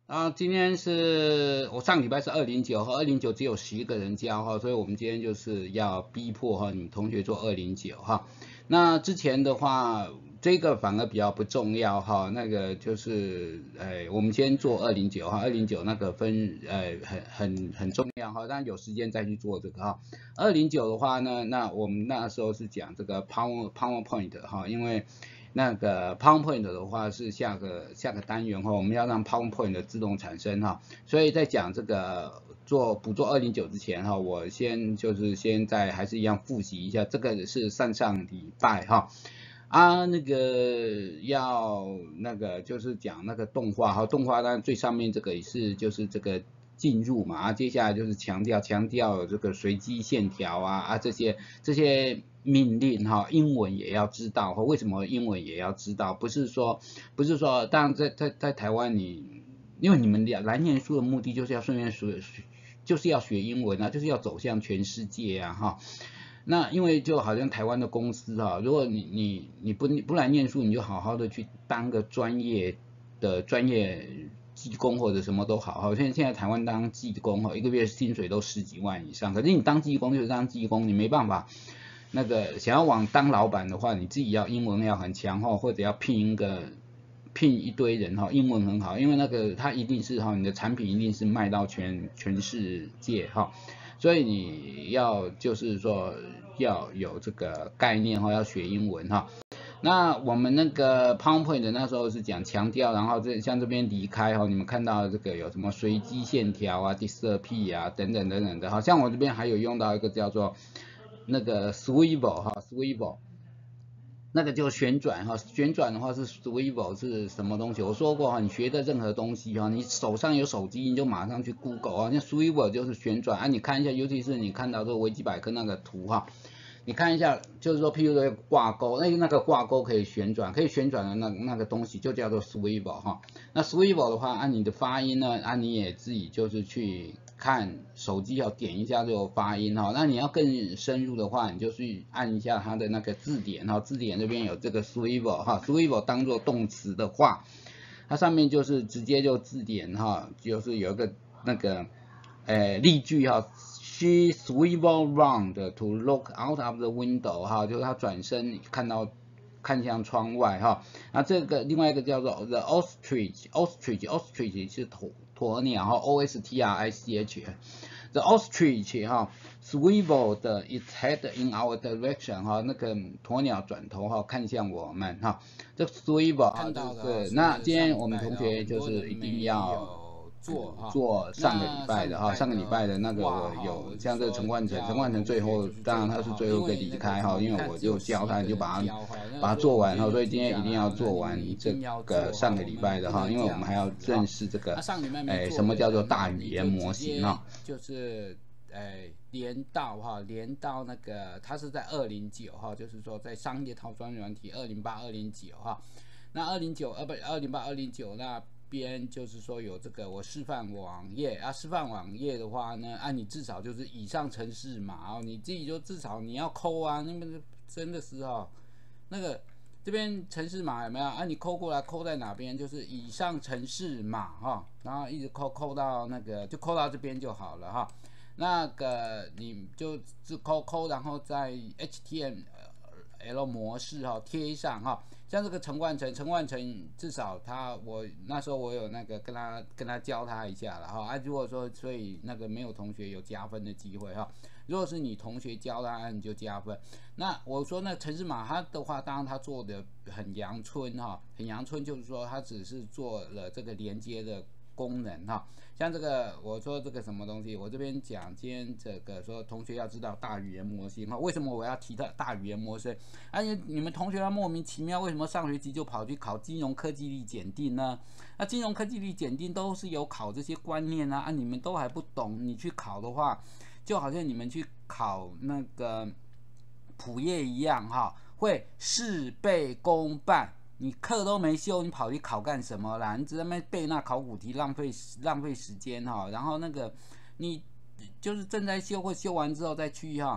今天是我上礼拜是209和209只有10个人交哈，所以我们今天就是要逼迫哈你们同学做209哈。那之前的话，这个反而比较不重要哈，那个就是我们先做209哈，209那个分很重要哈，当然有时间再去做这个哈。209的话呢，那我们那时候是讲这个 PowerPoint 哈，因为那个 PowerPoint 的话是下个单元哈，我们要让 PowerPoint 自动产生哈，所以在讲这个捕捉209之前哈，我先还是一样复习一下，这个是上礼拜哈。那个就是讲那个动画哈，动画当然最上面这个也是就是这个进入嘛，接下来就是强调这个随机线条这些命令哈，英文也要知道哈，为什么英文也要知道？不是说，当然在台湾因为你们来念书的目的就是要顺便就是要学英文就是要走向全世界哈。那因为就好像台湾的公司如果你不来念书，你就好好的去当个专业技工或者什么都好现在台湾当技工一个月薪水都10几万以上，可是你当技工就是当技工，你没办法那个想要当老板的话，你自己要英文要很强或者要聘一堆人英文很好，因为那个它一定是你的产品一定是卖到全世界所以你要就是说要有这个概念要学英文那我们那个 PowerPoint 那时候是讲强调，然后像这边离开你们看到这个有什么随机线条disappear 等等的像我这边还有用到一个叫做那个 swivel 那个就旋转旋转的话是 swivel 是什么东西？我说过你学的任何东西你手上有手机你就马上去 Google 那 swivel 就是旋转你看一下，尤其是你看到这个维基百科那个图你看一下，就是说，譬如说挂钩，那个挂钩可以旋转的那个东西就叫做 swivel 那 swivel 的话，按你的发音呢，你也自己就是去看手机点一下就有发音那你要更深入的话，你就去按一下它的那个字典字典这边有这个 swivel swivel 当做动词的话，它上面就是直接就字典就是有一个那个例句She swiveled round to look out of the window 就是她转身看向窗外那这个另外一个叫做 the ostrich 是鸵鸟ostrich the ostrich swiveled its head in our direction 那个鸵鸟转头看向我们这 swivel 看到的那今天我们同学就是一定要做上个礼拜的上个礼拜的那个我有像这个陈冠成最后当然他是最后一个离开因为我就教他就把它做完所以今天一定要做完这个上个礼拜的因为我们还要认识这个什么叫做大语言模型就是连到那个它是在209就是说在商业套装软体208、209那208、209那边就是说有这个我示范网页示范网页的话呢你至少就是以上程式码你自己就至少你要抠那边真的是那个这边程式码有没有你抠过来抠在哪边就是以上程式码然后一直抠到那个就抠到这边就好了那个你就是抠然后在 HTML 模式贴上像这个陈冠成至少我那时候我有那个跟他教他一下了如果说所以那个没有同学有加分的机会如果是你同学教他你就加分。那我说那程式码他的话，当然他做的很阳春很阳春，就是说他只是做了这个连接的功能像这个我说这个什么东西，我这边讲今天这个说同学要知道大语言模型为什么我要提到大语言模型你们同学要莫名其妙为什么上学期就跑去考金融科技力检定呢？那金融科技力检定都是有考这些观念你们都还不懂，你去考的话就好像你们去考那个普业一样会事倍功半，你课都没修，你跑去考干什么啦？你只在那边背那考古题，浪费时间然后那个你就是正在修或修完之后再去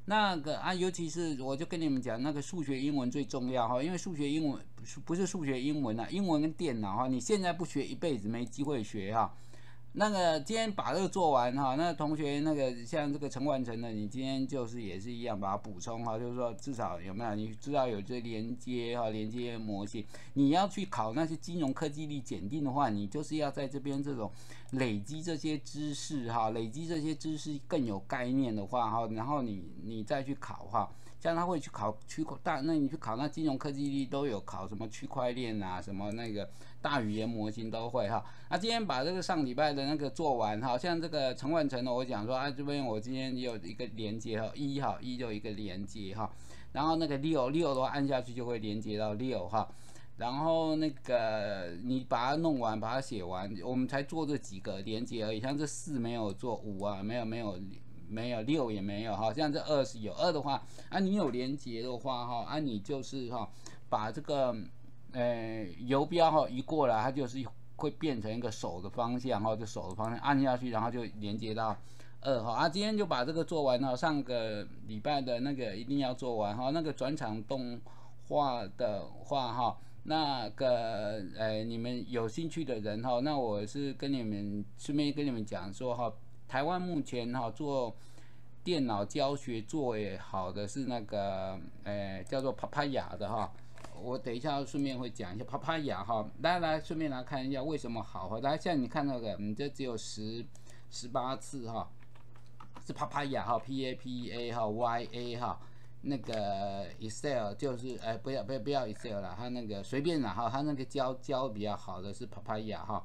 那个啊，尤其是我就跟你们讲，那个数学英文最重要哈，因为数学英文不是数学英文啊，英文跟电脑哈，你现在不学一辈子没机会学哈。那个今天把这个做完哈，那同学那个像这个陈完成的，你今天就是也是一样把它补充哈，就是说至少有没有你知道有这连接哈，连接模型，你要去考那些金融科技力检定的话，你就是要在这边这种累积这些知识哈，累积这些知识更有概念的话哈，然后你再去考哈。像他会去考那你去考那金融科技力都有考什么区块链啊，什么那个大语言模型都会哈。那今天把这个上礼拜的那个做完哈，像这个陈万成呢，我讲说啊这边我今天有一个连接哈，一就一个连接哈，然后那个六的话按下去就会连接到6哈。然后那个你把它弄完，把它写完，我们才做这几个连接而已，像这4没有做，5啊没有6也没有哈，像这2是有2的话，啊你有连接的话哈，啊你就是哈把这个游标哈移过来，它就是会变成一个手的方向哈，就手的方向按下去，然后就连接到2哈。啊今天就把这个做完哈，上个礼拜的那个一定要做完哈，那个转场动画的话哈。那个你们有兴趣的人哈，那我是跟你们顺便跟你们讲说哈，台湾目前哈做电脑教学最好的是那个叫做 Papaya 的哈，我等一下顺便会讲一下 Papaya 哈，来顺便来看一下为什么好哈，来像你看那个，这只有18次哈，是 Papaya 哈 PAPA 哈 YA 哈。那个 Excel 就是不要 Excel 啦，它那个随便啦哈，它那个教比较好的是 Papaya 哈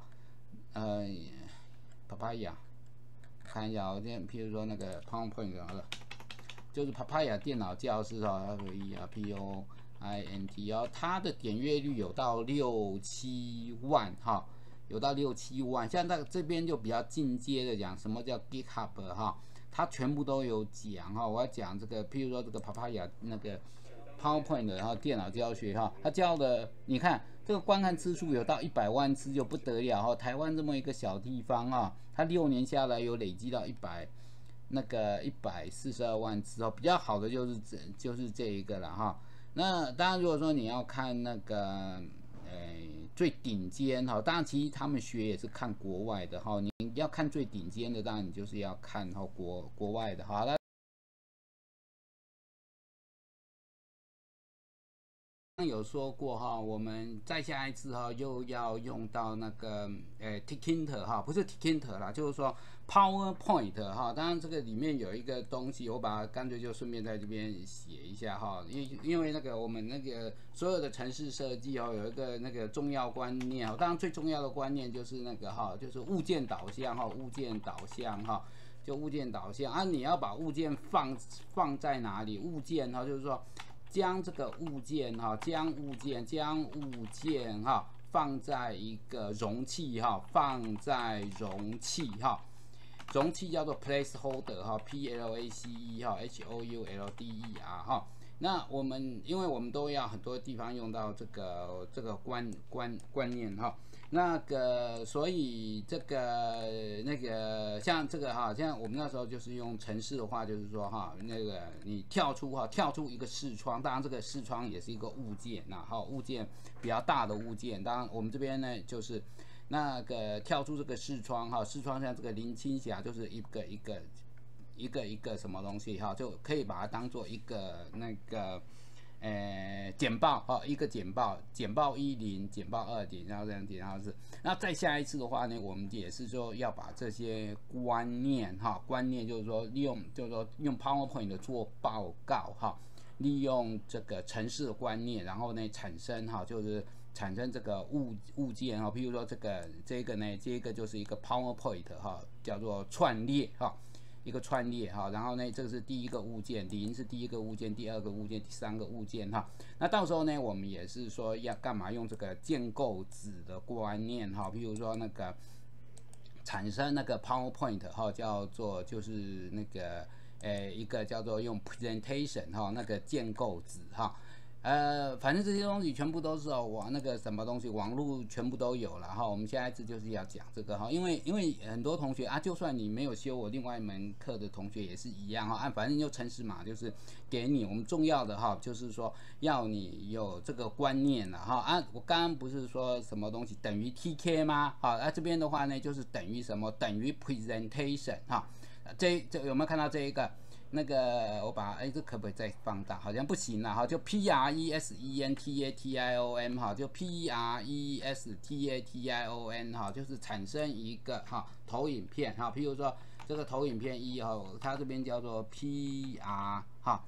，Papaya 看一下我这譬如说那个 PowerPoint 好了，就是 Papaya 电脑教室哈，POINT 哦，它的点阅率有到6-7万哈，有到6-7万，像这边就比较进阶的讲，什么叫 GitHub 哈。它全部都有讲哈，我要讲这个，譬如说这个 Papaya 那个 PowerPoint 然后电脑教学哈，它教的你看这个观看次数有到100万次就不得了哈，台湾这么一个小地方啊，它6年下来有累积到142万次哦，比较好的就是这一个了哈。那当然如果说你要看那个最顶尖哈，当然其实他们学也是看国外的哈，你要看最顶尖的，当然你就是要看哈国外的哈。有说过哈，我们再下一次哈又要用到那个Tkinter 哈，不是 Tkinter 啦，就是说 PowerPoint 哈。当然这个里面有一个东西，我把它干脆就顺便在这边写一下哈，因为那个我们那个所有的程式设计哦，有一个那个重要观念哦，当然最重要的观念就是那个哈，就是物件导向哈，物件导向哈。就物件导向啊，你要把物件放在哪里？物件哈，就是说。将这个物件哈，将物件哈放在一个容器哈，放在容器哈，容器叫做 placeholder 哈 ，PLACE 哈 HOULDER 哈。那因为我们都要很多地方用到这个观念哈。那个，所以这个那个像这个哈，像我们那时候就是用程式的话，就是说哈，那个你跳出一个视窗，当然这个视窗也是一个物件呐，哈，物件比较大的物件，当然我们这边呢就是那个跳出这个视窗哈，视窗像这个林青霞就是一个什么东西哈，就可以把它当做一个那个。简报哈，一个简报10，简报2点，然后这样点，然后是，那再下一次的话呢，我们也是说要把这些观念哈，就是说用 PowerPoint 做报告哈，利用这个程式的观念，然后呢产生这个物件哈，譬如说这个呢，这个就是一个 PowerPoint 哈，叫做串列哈。一个串列哈，然后呢，这个是第一个物件，0是第一个物件，第2个物件，第3个物件哈。那到时候呢，我们也是说要干嘛用这个建构子的观念哈，譬如说那个产生那个 PowerPoint 哈，叫做就是那个一个叫做用 presentation 哈，那个建构子哈。 反正这些东西全部都是那个什么东西，网络全部都有了哈。我们下一次就是要讲这个哈，因为很多同学啊，就算你没有修我另外一门课的同学也是一样哈，反正就程式码就是给你，我们重要的哈就是说要你有这个观念了哈我刚刚不是说什么东西等于 TK 吗？好，这边的话呢就是等于什么？等于 presentation 哈，这有没有看到这一个？那个我把这可不可以再放大？好像不行了哈，就 presentation 哈，就 presentation 哈，就是产生一个投影片哈，譬如说这个投影片一哈，它这边叫做 PR 哈。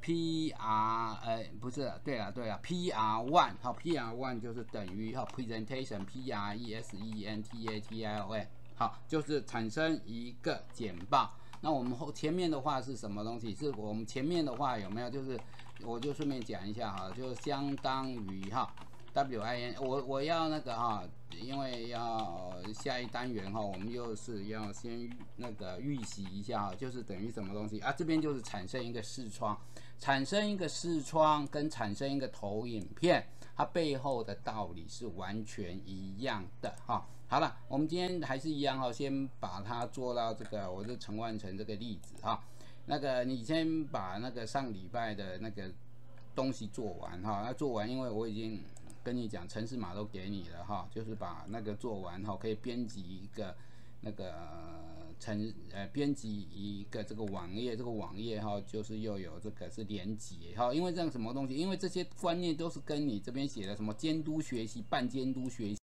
不是，对了，PR1 好 ，PR1 就是等于presentation presentation 好，就是产生一个简报。那我们前面的话是什么东西？是我们前面的话有没有？就是我就顺便讲一下哈，就相当于WIN， 我要那个因为要下一单元我们又是要先那个预习一下就是等于什么东西啊？这边就是产生一个视窗，产生一个视窗跟产生一个投影片，它背后的道理是完全一样的哈。好了，我们今天还是一样先把它做到这个，我就陈万成这个例子那个你先把那个上礼拜的那个东西做完那做完，因为我已经跟你讲程式码都给你了就是把那个做完可以编辑一个那个编辑一个这个网页，这个网页就是又有这个是连结因为这样什么东西？因为这些观念都是跟你这边写的什么监督学习、半监督学习。